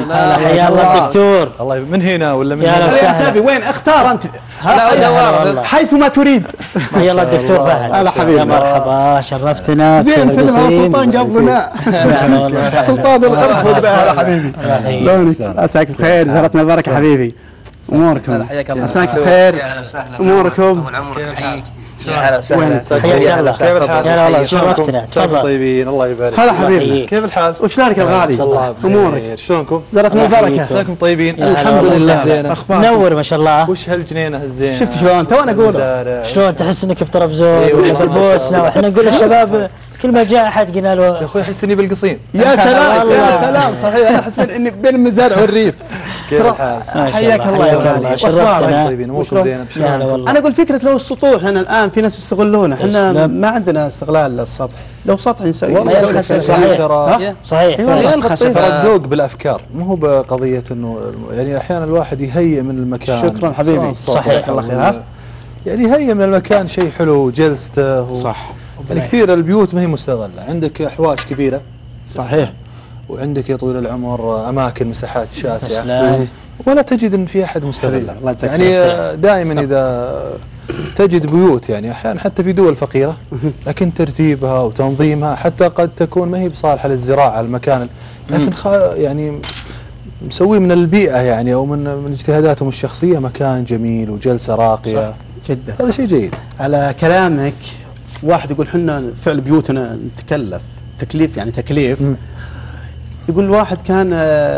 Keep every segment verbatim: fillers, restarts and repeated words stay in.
هلا حيا الله الدكتور. الله من هنا ولا من يا هنا؟ هلا تبي وين اختار انت؟ لا حيث ما تريد. حيا الله الدكتور فهد. هلا حبيبي. يا مرحبا شرفتنا. زين سلم على سلطان قبلنا. سلطان الارض. هلا حبيبي. لونك عساك بخير جرتنا البركه حبيبي. اموركم؟ عساك بخير. اموركم؟ يا هلا وسهلا. حياك الله. كيف الحال؟ يا والله شرفتنا. تفضل. طيبين الله يبارك. هلا حبيبي. كيف الحال؟ وشلونك الغالي؟ امورك شلونكم؟ زرتنا البركه. عساكم طيبين؟ الحمد لله. اخبار نور ما شاء الله. وش هالجنينه الزينه؟ شفت شلون؟ تو انا اقول شلون تحس انك بطرابزون ولا بالبوسنه واحنا نقول للشباب كل ما جاء احد قلنا له يا اخوي احس اني بالقصيم. يا سلام يا سلام صحيح انا احس اني بين المزارع والريف. كيف الحال؟ حياك الله يا غالي. شرفتنا. طيبين اموركم زينه يا هلا والله. انا اقول فكره لو السطوح احنا الان في ناس يستغلونه احنا ما عندنا استغلال للسطح لو سطح نسوي والله صحيح ترى صحيح ترى الذوق بالافكار مو هو بقضيه انه يعني احيانا الواحد يهيئ من المكان. شكرا حبيبي صحيح الله خير. يعني يهيئ من المكان شيء حلو جلسته صح. يعني كثير البيوت ما هي مستغله، عندك احواش كبيره صحيح وعندك يا طويل العمر اماكن مساحات شاسعه سلام. ولا تجد ان في احد مستغله. الله يجزاك يعني دائما اذا تجد بيوت يعني احيانا حتى في دول فقيره لكن ترتيبها وتنظيمها حتى قد تكون ما هي بصالحه للزراعه المكان لكن يعني مسوي من البيئه يعني او من من اجتهاداتهم الشخصيه مكان جميل وجلسه راقيه. صح. جدا هذا شيء جيد. على كلامك واحد يقول حنا فعل بيوتنا نتكلف تكليف يعني تكليف. م. يقول واحد كان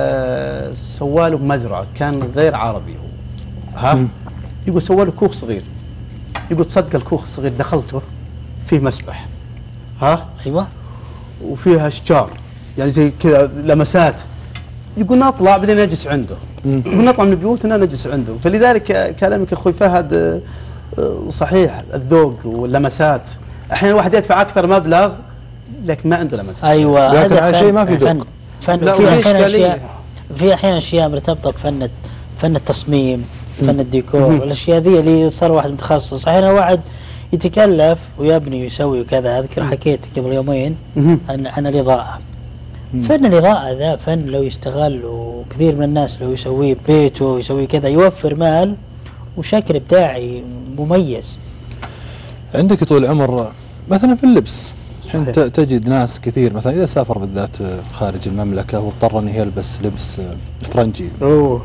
سواله مزرعه كان غير عربي ها م. يقول سواله كوخ صغير يقول تصدق الكوخ الصغير دخلته فيه مسبح ها ايوه وفيها اشجار يعني زي كذا لمسات يقول نطلع بعدين نجلس عنده. م. يقول نطلع من بيوتنا نجلس عنده. فلذلك كلامك اخوي فهد صحيح الذوق واللمسات احيانا الواحد يدفع اكثر مبلغ لكن ما عنده لمسات. ايوه هذا شيء ما في ذوق. فن في احيانا اشياء في احيانا اشياء مرتبطه بفن فن التصميم فن الديكور والاشياء ذي اللي صار واحد متخصص. احيانا واحد يتكلف ويبني ويسوي وكذا. اذكر حكيت قبل يومين عن عن الاضاءه. فن الاضاءه ذا فن لو يستغل وكثير من الناس لو يسويه ببيته ويسوي كذا يوفر مال وشكل ابداعي مميز. عندك طول العمر مثلا في اللبس الحين تجد ناس كثير مثلا اذا سافر بالذات خارج المملكه واضطر انه يلبس لبس فرنجي. اوه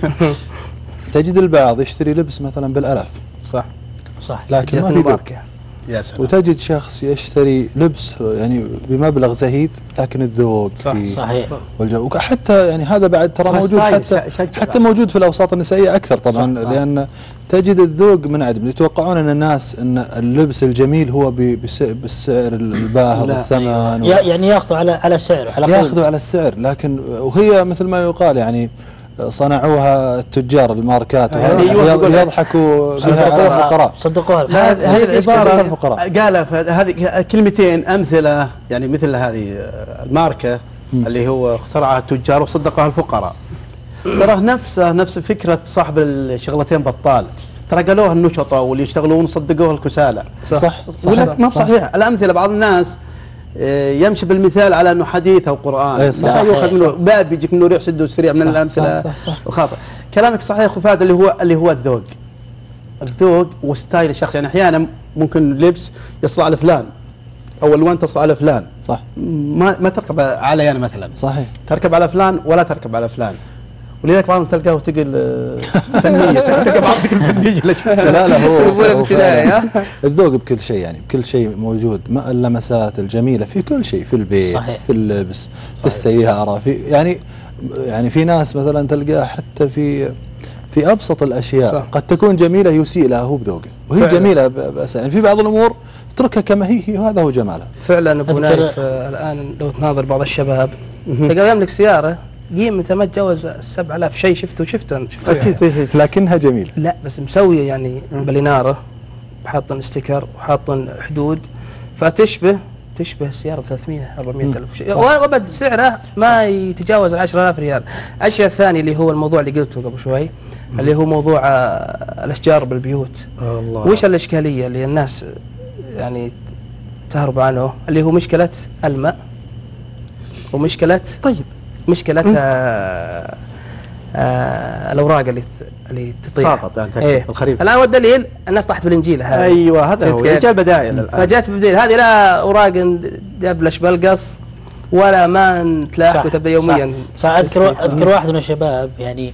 تجد البعض يشتري لبس مثلا بالالاف. صح صح لكن ما في ذوق. يا سلام. وتجد شخص يشتري لبس يعني بمبلغ زهيد لكن الذوق صح صحيح والجو حتى يعني هذا بعد ترى موجود حتى حتى موجود في الاوساط النسائيه اكثر طبعا لان تجد الذوق منعدم. يتوقعون ان الناس ان اللبس الجميل هو بالسعر الباهظ والثمن يعني ياخذوا على على سعره على ياخذوا على السعر لكن وهي مثل ما يقال يعني صنعوها التجار الماركات يضحكوا بها على الفقراء. صدقوها. هذه العباره قالها هذه كلمتين امثله يعني مثل هذه الماركه م. اللي هو اخترعها التجار وصدقها الفقراء. ترى نفسه نفس فكره صاحب الشغلتين بطال. ترى قالوها النشطاء واللي يشتغلون صدقوها الكسالى. صح صح, صح. ما صحيح. الامثله بعض الناس يمشي بالمثال على انه حديث او قران. أي صح. لا يؤخذ منه باب يجيك منه ريح سد وسريع من الامثله الخاطئه. كلامك صحيح اخو فهد اللي هو اللي هو الذوق. الذوق وستايل الشخص يعني احيانا ممكن لبس يصل على فلان او الوان تصل على فلان. صح. ما ما تركب علي انا مثلا. صحيح. تركب على فلان ولا تركب على فلان. ولذلك بعضهم تلقاه تقل فنيه تلقى بعض تقل فنيه. لا لا هو الذوق بكل شيء يعني بكل شيء موجود. ما اللمسات الجميله في كل شيء في البيت صحيح. في اللبس صحيح. في السياره في يعني يعني في ناس مثلا تلقاه حتى في في ابسط الاشياء صح. قد تكون جميله يسيء لها هو بذوقه وهي فعلا. جميله بس يعني في بعض الامور اتركها كما هي, هي وهذا هو جمالها. فعلا ابو نايف الان لو تناظر بعض الشباب تلقاه يملك سياره قيمته ما تجاوز سبعة آلاف شيء شفته شفته شفته يعني. لكنها جميله. لا بس مسويه يعني بالاناره حاطن ستيكر وحاطن حدود فتشبه تشبه سياره ب ثلاثمئة أربعمئة ألف شيء وابد سعره ما يتجاوز ال عشرة آلاف ريال. الشيء الثاني اللي هو الموضوع اللي قلته قبل شوي اللي هو موضوع الاشجار بالبيوت. الله. وش الاشكاليه اللي الناس يعني تهرب عنه اللي هو مشكله الماء ومشكله طيب مشكلة آه الاوراق اللي اللي تطيح ساقط يعني إيه. الخريف. الان والدليل الناس طاحت بالانجيل هذا. ايوه هذا هو رجال بدائل الان. فجات بديل هذه لا اوراق دبلش بالقص ولا ما تلاحق وتبدا يوميا. صح, صح. اذكر اذكر واحد من الشباب يعني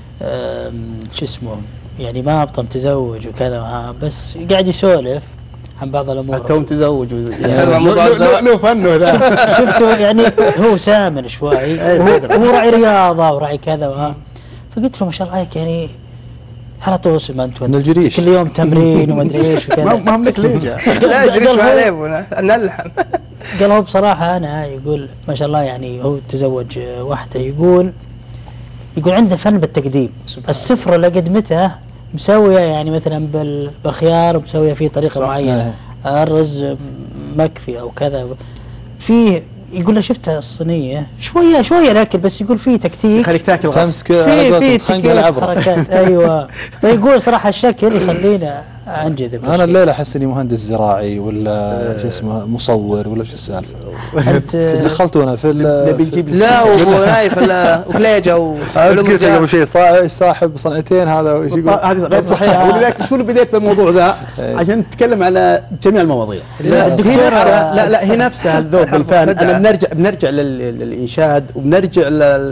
شو اسمه يعني ما ابطل متزوج وكذا بس قاعد يسولف عن بعض الامور. تو متزوج له فنه ذا. شفته يعني هو سامن شوي وهو راعي رياضه وراعي كذا فقلت له ما شاء الله عليك يعني على طول ما انت من الجريش كل يوم تمرين وما ادري ايش وكذا. ما هم لك ليجا. لا الجريش ما عليه نلحم. قال هو بصراحه انا يقول ما شاء الله يعني هو تزوج واحده يقول يقول عنده فن بالتقديم. السفره اللي قدمته مسويه يعني مثلا بالخيار مسويه فيه طريقه معينه الرز مكفي او كذا فيه يقول له شفتها الصينيه شويه شويه لكن بس يقول فيه تكتيك خليك تاكل خمس في في تكتيك حركات ايوه فيقول صراحه الشكل يخلينا انجذب. انا الليله احس اني مهندس زراعي ولا شو اسمه مصور ولا شو السالفه. انت دخلتونا في لا ونايف وكليجه وعلوم الجو قبل شيء صاحب صنعتين هذا هذا غير صحيح. ولذلك شو اللي بديت بالموضوع ذا عشان نتكلم على جميع المواضيع. لا لا لا هي نفسها الذوق بالفن. انا بنرجع بنرجع للانشاد وبنرجع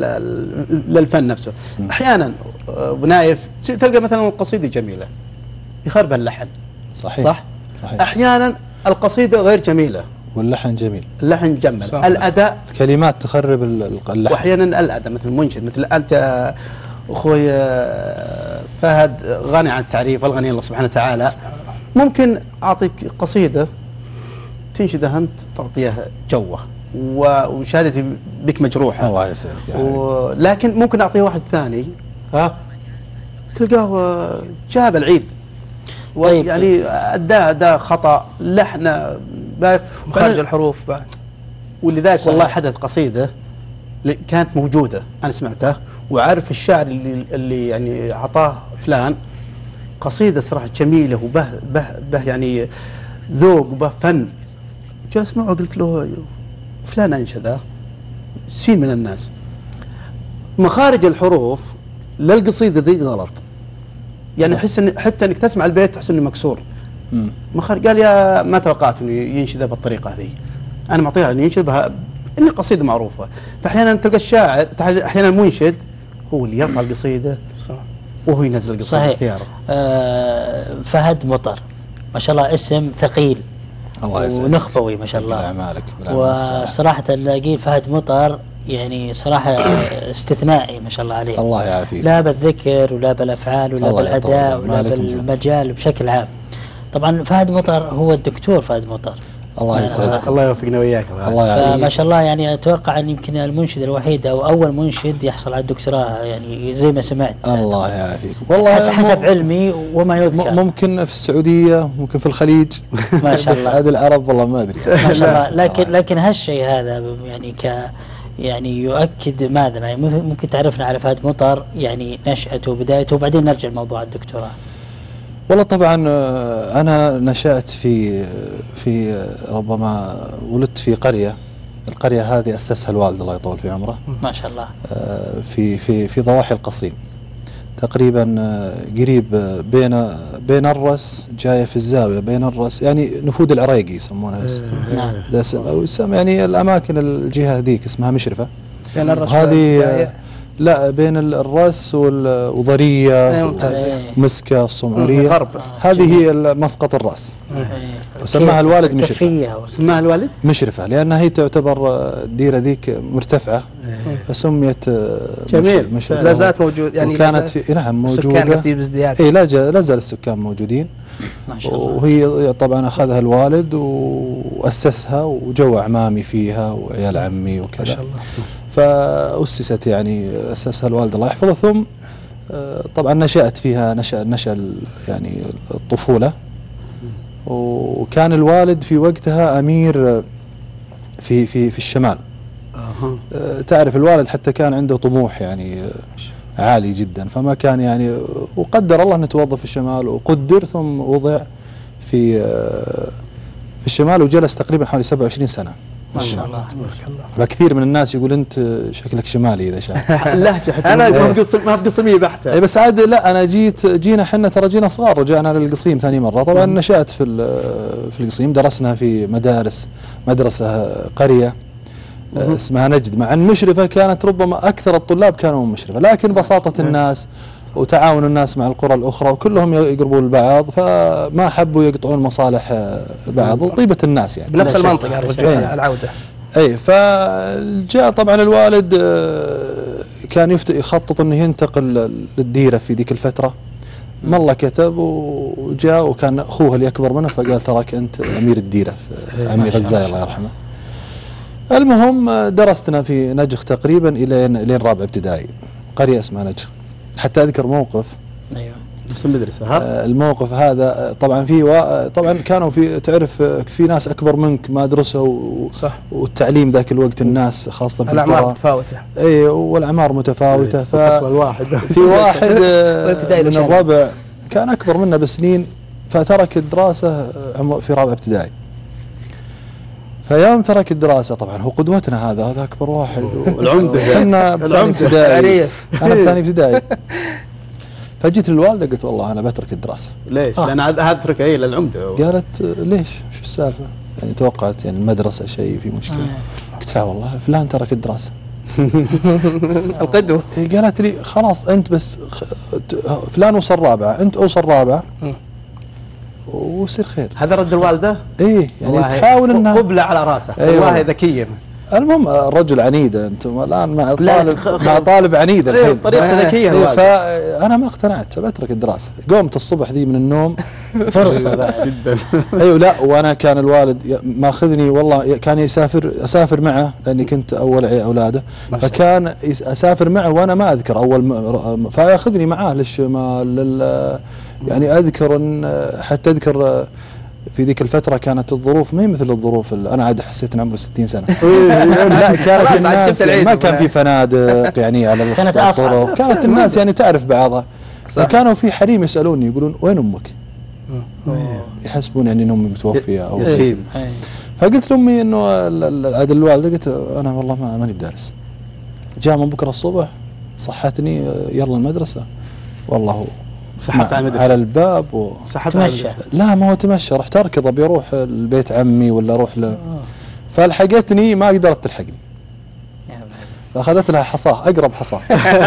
للفن نفسه. احيانا بنايف تلقى مثلا قصيده جميله يخربها اللحن. صحيح صح؟ صحيح. احيانا القصيده غير جميله واللحن جميل. اللحن جمل. الاداء كلمات تخرب اللحن. واحيانا الاداء مثل المنشد مثل انت اخوي فهد غني عن التعريف والغني الله سبحانه وتعالى. ممكن اعطيك قصيده تنشدها انت تعطيها جوه وشهادتي بك مجروحه. الله يسعدك. لكن ممكن اعطيه واحد ثاني ها تلقاه جاب العيد. طيب يعني اداء اداء خطا لحنه مخارج الحروف بعد. ولذلك صحيح. والله حدث قصيده كانت موجوده انا سمعتها وعارف الشاعر اللي اللي يعني اعطاه فلان قصيده صراحه جميله وبه به به يعني ذوق وبه فن. جلست اسمعه قلت له فلان انشده سين من الناس مخارج الحروف للقصيده ذي غلط. يعني احس ان حتى انك تسمع البيت تحس انه مكسور. مخرج قال يا ما توقعت انه ينشدها بالطريقه هذه. انا معطيها انه ينشد بها انه قصيده معروفه. فاحيانا تلقى الشاعر احيانا المنشد هو اللي يرفع القصيده صح وهو ينزل القصيده اختياره. آه فهد مطر ما شاء الله اسم ثقيل الله يسعدك ونخبوي ما شاء الله. اعمالك وصراحه الاقي فهد مطر يعني صراحه استثنائي ما شاء الله عليه. الله يعافيك. لا بالذكر ولا بالافعال ولا بالاداء ولا بالمجال بشكل عام. طبعا فهد مطر هو الدكتور فهد مطر. الله يسعدك. الله يوفقنا وياك. الله يعافيك. ما شاء الله يعني اتوقع ان يمكن المنشد الوحيد او اول منشد يحصل على الدكتوراه يعني زي ما سمعت. الله يعافيك. والله حسب علمي وما يذكر. ممكن في السعوديه ممكن في الخليج ما شاء الله. بس عاد العرب والله ما ادري. ما شاء الله. لكن لكن هالشيء هذا يعني ك يعني يؤكد ماذا يعني ممكن تعرفنا على فهد مطر يعني نشأته وبدايته وبعدين نرجع لموضوع الدكتوراه. والله طبعا انا نشأت في في ربما ولدت في قريه. القريه هذه اسسها الوالد الله يطول في عمره. ما شاء الله. في في في ضواحي القصيم. تقريبا قريب بين بين الرس جايه في الزاويه بين الرس يعني نفود العريقي يسمونها. نعم. يعني الاماكن الجهه هذيك اسمها مشرفه. بين الرس هذه لا بين الرس وضريه ومسكه الصمعوريه. غرب. هذه هي مسقط الراس. وسماها الوالد مشرفه. سماها الوالد مشرفه لان هي تعتبر الديره ذيك مرتفعه فسميت جميل. لا زالت موجود يعني كانت في نعم موجوده. السكان قصدي بازدياد. اي لا لا زال السكان موجودين. ما شاء الله. وهي طبعا اخذها الوالد واسسها وجو اعمامي فيها وعيال عمي وكذا. ما شاء الله. فأسست يعني أسسها الوالد الله يحفظه ثم طبعا نشأت فيها نشأ نشأ يعني الطفولة. وكان الوالد في وقتها أمير في في في الشمال. تعرف الوالد حتى كان عنده طموح يعني عالي جدا فما كان يعني وقدر الله أنه توظف في الشمال وقدر ثم وضع في في الشمال وجلس تقريبا حوالي سبعة وعشرين سنة ما شاء الله تبارك الله. فكثير من الناس يقول انت شكلك شمالي اذا شاف اللهجه حتى أنا ما بقص- ما بقصميه بحته. اي بس عاد لا انا جيت جينا احنا ترى جينا صغار رجعنا للقصيم ثاني مره طبعا نشأت في ال- في القصيم درسنا في مدارس مدرسه قريه آه، اسمها نجد مع ان مشرفه كانت ربما اكثر الطلاب كانوا مشرفه لكن بساطه الناس وتعاون الناس مع القرى الاخرى وكلهم يقربون البعض فما حبوا يقطعون مصالح آه، بعض وطيبه الناس يعني بنفس لا شك. المنطقة الرجوع إيه. العودة. اي فجاء طبعا الوالد آه، كان يفت- يخطط انه ينتقل للديره في ذيك الفتره ما الله كتب وجاء وكان اخوه اللي اكبر منه فقال تراك انت امير الديره عمي غزاي الله يرحمه. المهم آه، درستنا في نجخ تقريبا الى لين رابع ابتدائي قريه اسمها نجخ حتى اذكر موقف ايوه نفس المدرسه ها. آه، الموقف هذا آه، طبعا في وا- طبعا كانوا في تعرف آه، في ناس اكبر منك ما درسوا و- صح. والتعليم ذاك الوقت الناس خاصه في الأعمار القرى متفاوتة. اي والاعمار متفاوته الفصل الواحد ففي واحد آه، والابتدائي من له شأن. الربع كان اكبر منا بسنين فترك الدراسه آه، عمر- في رابع ابتدائي فيوم ترك الدراسه طبعا هو قدوتنا هذا هذا اكبر واحد العمدة. احنا بثاني العمدة. ابتدائي عريف. انا بثاني ابتدائي فجيت للوالده قلت والله انا بترك الدراسه ليش؟ آه. لان هذا هذا ترك اي للعمده. قالت آه، ليش شو السالفه يعني توقعت يعني المدرسه شيء في مشكله قلت لا والله فلان ترك الدراسه القدوة. هي قالت لي خلاص انت بس خ... ت- فلان وصل رابعه انت اوصل رابعه مم. ويصير خير هذا رد الوالده ايه يعني والله تحاول انها قبله على راسه. أي والله والله. ذكيه. المهم الرجل عنيده انتم الان مع لا، طالب خ- خ- مع طالب عنيد إيه، الحين طريقه ذكيه إيه، الوالده. فانا ما اقتنعت بترك الدراسه قمت الصبح ذي من النوم فرصه بعد. جدا. ايوه لا وانا كان الوالد ي- ماخذني والله ي- كان يسافر اسافر معه لاني كنت اول عي- اولاده ما شاء فكان يس- اسافر معه وانا ما اذكر اول م- ر- فياخذني معاه للشمال لل يعني اذكر ان حتى اذكر في ذيك الفترة كانت الظروف ما هي مثل الظروف ال- أنا عاد حسيت إن عمري ستين سنة لا كانت خلاص عاد الناس جبت العيد ما كان والله. في فنادق يعني على كانت الطرق أصعب. كانت الناس يعني تعرف بعضها صح. فكانوا في حريم يسألوني يقولون وين أمك؟ أوه. يحسبون يعني إن أمي متوفية أو يتيم. أي. فقلت لامي انه ال- ال- عاد الوالده قلت انا والله ما ماني بدارس جاء من بكره الصبح صحتني يلا المدرسه والله سحبت على المدرسة. على الباب و... سحبت على تمشى. المدرسة. لا ما هو تمشى رحت اركض ابي اروح لبيت عمي ولا اروح ل... فلحقتني ما قدرت تلحقني يا ولد. فاخذت لها حصاه اقرب حصاه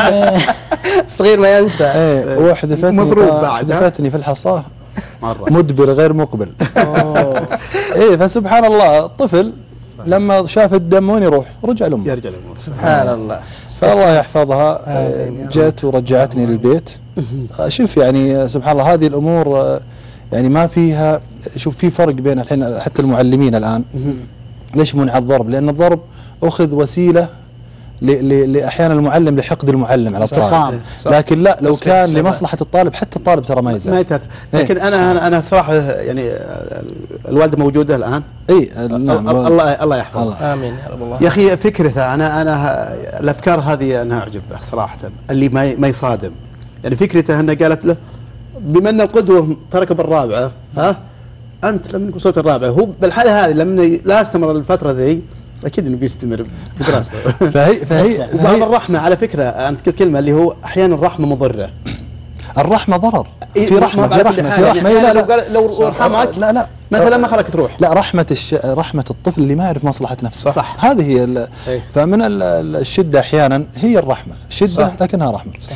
الصغير ما ينسى. ايه وحذفتني مضروب بعد، ها؟ حذفتني في الحصاه مرة. مدبر غير مقبل أوه. ايه فسبحان الله الطفل لما شاف الدم وين يروح رجع لامه يرجع للموت. سبحان الله. فالله يحفظها آمين يا رب. جت ورجعتني للبيت شوف يعني سبحان الله هذه الامور آه، يعني ما فيها شوف في فرق بين الحين حتى المعلمين الان ليش مو على الضرب؟ لان الضرب اخذ وسيله ل- ل- لاحيانا المعلم لحقد المعلم على الطالب انتقام. صح. لكن لا لو تصحيح كان حسابات. لمصلحه الطالب حتى الطالب ترى ما ما يزعل يتأثر. لكن انا انا انا صراحه يعني الوالده موجوده الان. اي نعم الله الله يحفظها. الله. امين يا رب الله. يا اخي فكرته انا انا ه- الافكار هذه انا اعجب به صراحه اللي ما ي- ما يصادم. يعني فكرته انها قالت له بما ان القدوه ترك بالرابعه ها انت لما وصلت الرابعه هو بالحاله هذه لما لا استمر الفتره ذي اكيد انه بيستمر بدراسته. فهي فهي, وبعض فهي الرحمه على فكره انت قلت كلمه اللي هو احيانا الرحمه مضره. الرحمه ضرر إيه، في رحمه ما في بعرف رحمه كل في حاجة. رحمه يعني لا لو لا قال- لو رحمك لا لا مثلا ما خلك تروح. لا رحمة الش... رحمة الطفل اللي ما يعرف مصلحة نفسه صح. هذه هي ال... إيه. فمن ال- ال- الشدة أحيانا هي الرحمة شدة صح. لكنها رحمة صح.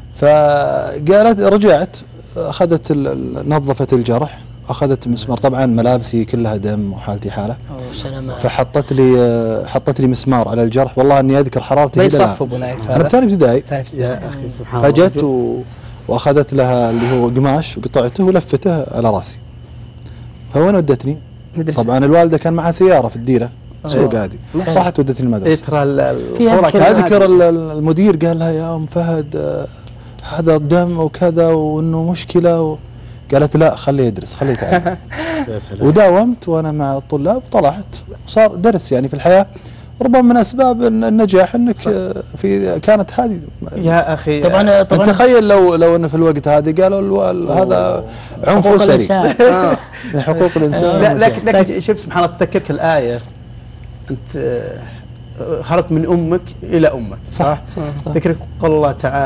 فقالت رجعت أخذت ال... ال- نظفت الجرح أخذت مسمار طبعا ملابسي كلها دم وحالتي حالة أوه، سلامات. فحطت لي حطت لي مسمار على الجرح والله إني أذكر حرارتي ما إلى الآن. يصف ابو نايف أنا هذا. بثاني ابتدائي ثاني ابتدائي. يا اخي سبحان الله. فجت و... واخذت لها اللي هو قماش وقطعته ولفته على راسي فوين ودتني؟ مدرسة. طبعا الوالده كان معها سياره في الديره سوق أوه. عادي ما راحت ودتني إيه المدرسه ترى ال- ال- فيها الخورة كلام. كانت اذكر هذه. ال- ال- المدير قال لها يا ام فهد آه، هذا دم وكذا وانه مشكله و... قالت لا خليه يدرس خليه يتعلم يا سلام. وداومت وانا مع الطلاب طلعت صار درس يعني في الحياه ربما من اسباب الن- النجاح انك آه، في كانت هذه يا اخي طبعا طبعا تخيل لو لو انه في الوقت هذا قالوا الو- هذا عنف حقوق اسري. الإنسان. آه. حقوق الانسان لا لكن لكن شوف سبحان الله تذكرك الايه انت هربت من امك الى امك، صح؟ صح, صح, صح. ذكرك قال الله تعالى